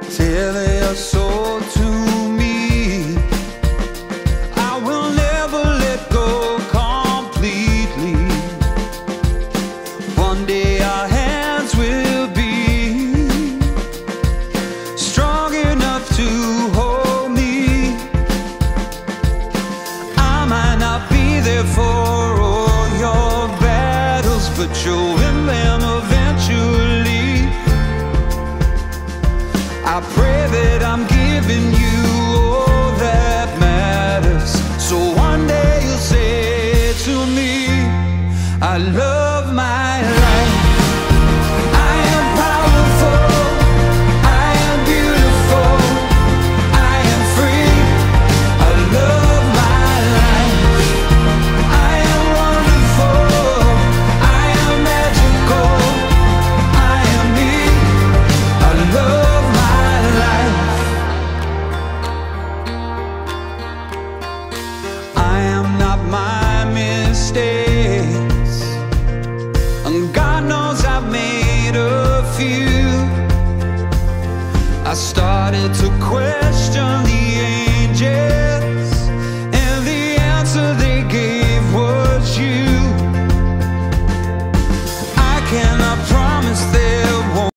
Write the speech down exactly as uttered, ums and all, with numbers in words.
Tell your soul to me. I will never let go completely. One day our hands will be strong enough to hold me. I might not be there for all your battles, but you'll win them eventually. I pray that I'm giving you all that matters, so one day you'll say to me, I love my life. I am powerful, I am beautiful, I am free. I love my life. I am wonderful, I am magical, I am me. I love my life. I am not my mistakes, and God knows I've made a few. I started to quit